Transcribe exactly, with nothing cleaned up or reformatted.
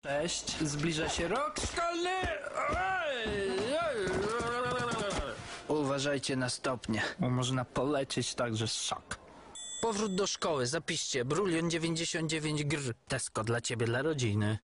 Cześć, zbliża się rok szkolny. Uważajcie na stopnie, bo można polecieć tak, że szok. Powrót do szkoły, zapiszcie, Brulion dziewięćdziesiąt dziewięć gr. Tesco dla ciebie, dla rodziny.